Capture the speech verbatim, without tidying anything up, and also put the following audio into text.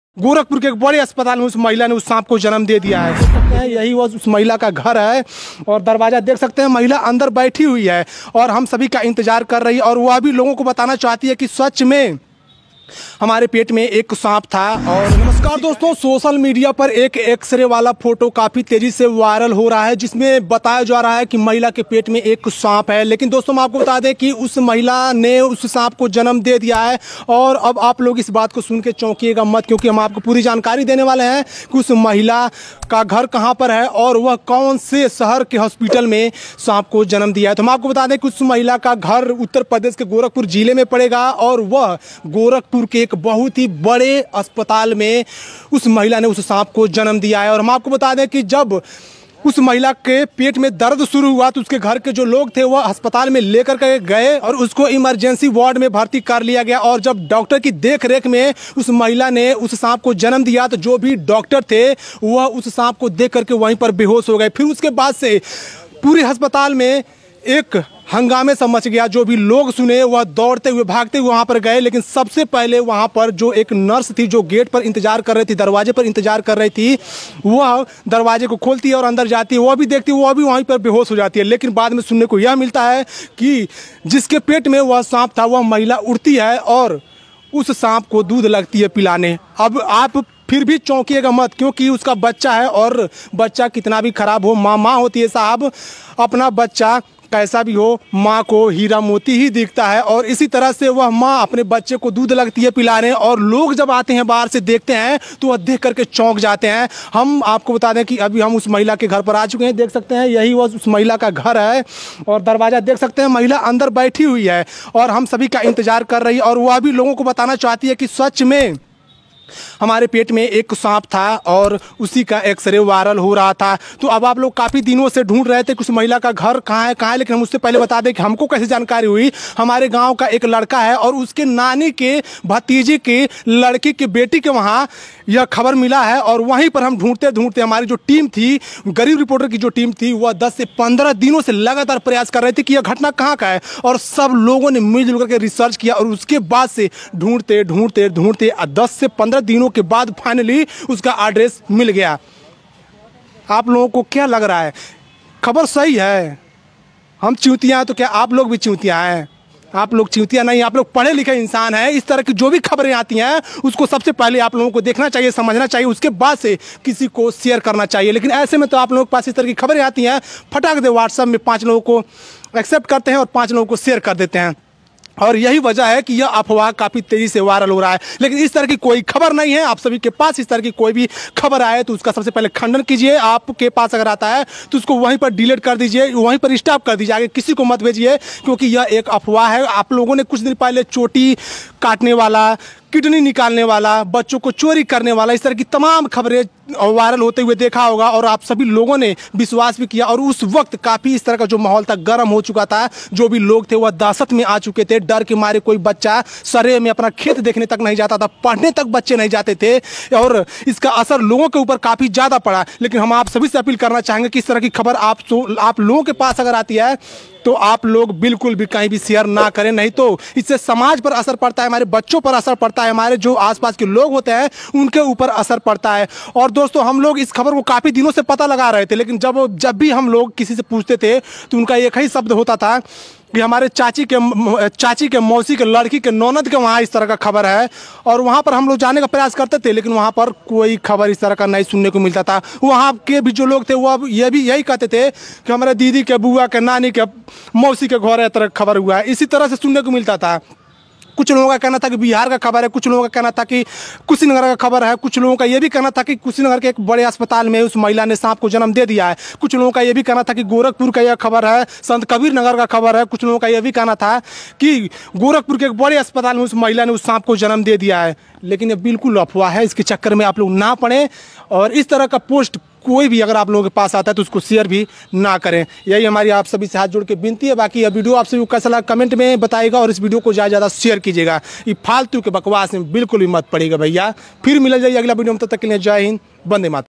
गोरखपुर के एक बड़े अस्पताल में उस महिला ने उस सांप को जन्म दे दिया है। देख सकते हैं यही वो उस महिला का घर है और दरवाजा देख सकते हैं। महिला अंदर बैठी हुई है और हम सभी का इंतजार कर रही है और वह भी लोगों को बताना चाहती है कि सच में हमारे पेट में एक सांप था। और नमस्कार दोस्तों, सोशल मीडिया पर एक एक्सरे वाला फोटो काफ़ी तेज़ी से वायरल हो रहा है जिसमें बताया जा रहा है कि महिला के पेट में एक सांप है। लेकिन दोस्तों हम आपको बता दें कि उस महिला ने उस सांप को जन्म दे दिया है। और अब आप लोग इस बात को सुन के चौंकिएगा मत, क्योंकि हम आपको पूरी जानकारी देने वाले हैं कि उस महिला का घर कहाँ पर है और वह कौन से शहर के हॉस्पिटल में सांप को जन्म दिया है। तो हम आपको बता दें कि उस महिला का घर उत्तर प्रदेश के गोरखपुर जिले में पड़ेगा और वह गोरखपुर के एक बहुत ही बड़े अस्पताल में उस महिला ने उस सांप को जन्म दिया है। और हम आपको बता दें कि जब उस महिला के पेट में दर्द शुरू हुआ तो उसके घर के जो लोग थे वह अस्पताल में लेकर के गए और उसको इमरजेंसी वार्ड में भर्ती कर लिया गया। और जब डॉक्टर की देख रेख में उस महिला ने उस सांप को जन्म दिया तो जो भी डॉक्टर थे वह उस सांप को देख करके वहीं पर बेहोश हो गए। फिर उसके बाद से पूरे अस्पताल में एक हंगामे सा मच गया। जो भी लोग सुने वह दौड़ते हुए भागते हुए वहाँ पर गए। लेकिन सबसे पहले वहाँ पर जो एक नर्स थी जो गेट पर इंतजार कर रही थी, दरवाजे पर इंतजार कर रही थी, वह दरवाजे को खोलती है और अंदर जाती है। वह भी देखती है, वह भी वहीं पर बेहोश हो जाती है। लेकिन बाद में सुनने को यह मिलता है कि जिसके पेट में वह सांप था वह महिला उड़ती है और उस सांप को दूध लगती है पिलाने। अब आप फिर भी चौंकिएगा मत, क्योंकि उसका बच्चा है और बच्चा कितना भी खराब हो, माँ माँ होती है साहब। अपना बच्चा कैसा भी हो माँ को हीरा मोती ही दिखता है और इसी तरह से वह माँ अपने बच्चे को दूध लगती है पिलाने। और लोग जब आते हैं बाहर से देखते हैं तो वह देख करके चौंक जाते हैं। हम आपको बता दें कि अभी हम उस महिला के घर पर आ चुके हैं। देख सकते हैं यही वो उस महिला का घर है और दरवाजा देख सकते हैं। महिला अंदर बैठी हुई है और हम सभी का इंतजार कर रही है और वह भी लोगों को बताना चाहती है कि सच में हमारे पेट में एक सांप था और उसी का एक्सरे वायरल हो रहा था। तो अब आप लोग काफ़ी दिनों से ढूंढ रहे थे कि उस महिला का घर कहाँ है कहाँ है, लेकिन हम उससे पहले बता दें कि हमको कैसे जानकारी हुई। हमारे गांव का एक लड़का है और उसके नानी के भतीजे के लड़की के बेटी के वहाँ यह खबर मिला है और वहीं पर हम ढूंढते ढूंढते हमारी जो टीम थी, गरीब रिपोर्टर की जो टीम थी, वह दस से पंद्रह दिनों से लगातार प्रयास कर रहे थे कि यह घटना कहाँ का है। और सब लोगों ने मिलजुल करके रिसर्च किया और उसके बाद से ढूंढते ढूंढते ढूंढते दस से पंद्रह दिनों के बाद फाइनली उसका एड्रेस मिल गया। आप लोगों को क्या लग रहा है, खबर सही है? हम चूतिया हैं तो क्या आप लोग भी चूतिया हैं? आप लोग चूतिया नहीं, आप लोग पढ़े लिखे इंसान हैं। इस तरह की जो भी खबरें आती हैं उसको सबसे पहले आप लोगों को देखना चाहिए, समझना चाहिए, उसके बाद से किसी को शेयर करना चाहिए। लेकिन ऐसे में तो आप लोगों के पास इस तरह की खबरें आती हैं, फटाक दे व्हाट्सएप में पाँच लोगों को एक्सेप्ट करते हैं और पाँच लोगों को शेयर कर देते हैं। और यही वजह है कि यह अफवाह काफ़ी तेज़ी से वायरल हो रहा है। लेकिन इस तरह की कोई खबर नहीं है। आप सभी के पास इस तरह की कोई भी खबर आए तो उसका सबसे पहले खंडन कीजिए। आपके पास अगर आता है तो उसको वहीं पर डिलीट कर दीजिए, वहीं पर स्टॉप कर दीजिए, आगे किसी को मत भेजिए, क्योंकि यह एक अफवाह है। आप लोगों ने कुछ दिन पहले चोटी काटने वाला, किडनी निकालने वाला, बच्चों को चोरी करने वाला, इस तरह की तमाम खबरें वायरल होते हुए देखा होगा और आप सभी लोगों ने विश्वास भी किया। और उस वक्त काफ़ी इस तरह का जो माहौल था गर्म हो चुका था। जो भी लोग थे वह दहशत में आ चुके थे। डर के मारे कोई बच्चा सरे में अपना खेत देखने तक नहीं जाता था, पढ़ने तक बच्चे नहीं जाते थे और इसका असर लोगों के ऊपर काफ़ी ज़्यादा पड़ा। लेकिन हम आप सभी से अपील करना चाहेंगे कि इस तरह की खबर आप आप लोगों के पास अगर आती है तो आप लोग बिल्कुल भी कहीं भी शेयर ना करें, नहीं तो इससे समाज पर असर पड़ता है, हमारे बच्चों पर असर पड़ता है, हमारे जो आसपास के लोग होते हैं उनके ऊपर असर पड़ता है। और दोस्तों हम लोग इस खबर को काफ़ी दिनों से पता लगा रहे थे, लेकिन जब जब भी हम लोग किसी से पूछते थे तो उनका एक ही शब्द होता था कि हमारे चाची के चाची के मौसी के लड़की के नौनद के वहाँ इस तरह का खबर है। और वहाँ पर हम लोग जाने का प्रयास करते थे, लेकिन वहाँ पर कोई खबर इस तरह का नहीं सुनने को मिलता था। वहाँ के भी जो लोग थे वो ये भी यही कहते थे कि हमारे दीदी के, बुआ के, नानी के, मौसी के घर इस तरह खबर हुआ है। इसी तरह से सुनने को मिलता था। कुछ लोगों का कहना था कि बिहार का खबर है, कुछ लोगों का कहना था कि कुशीनगर का खबर है, कुछ लोगों का ये भी कहना था कि कुशीनगर के एक बड़े अस्पताल में उस महिला ने सांप को जन्म दे दिया है। कुछ लोगों का ये भी कहना था कि गोरखपुर का यह खबर है, संत कबीर नगर का खबर है। कुछ लोगों का यह भी कहना था कि गोरखपुर के एक बड़े अस्पताल में उस महिला ने उस सांप को जन्म दे दिया है। लेकिन ये बिल्कुल अफवाह है, इसके चक्कर में आप लोग ना पड़ें और इस तरह का पोस्ट कोई भी अगर आप लोगों के पास आता है तो उसको शेयर भी ना करें। यही हमारी आप सभी से हाथ जोड़ के विनती है। बाकी यह वीडियो आप सभी को कैसा लगा कमेंट में बताइएगा और इस वीडियो को ज़्यादा ज़्यादा शेयर कीजिएगा। ये फालतू के बकवास में बिल्कुल भी मत पड़ेगा भैया। फिर मिल जाइए अगला वीडियो में, तब तक के लिए जय हिंद, वंदे मातरम।